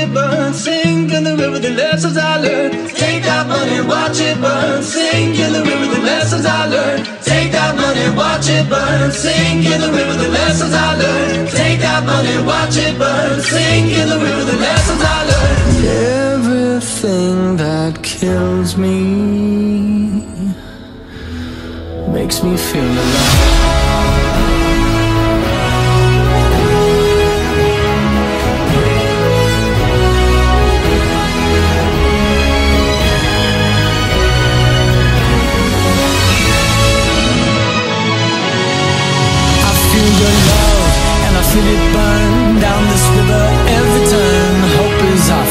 it burn. Sink in the river, the lessons I learned. Take that money, watch it burn. Sink in the river, the lessons I learned. Take that money, watch it burn. Sink in the river, the lessons I learned. Take that money, watch it burn. Sink in the river, the lessons I learned. Everything that kills me makes me feel alive. Your love, and I feel it burn down this river every turn. Hope is our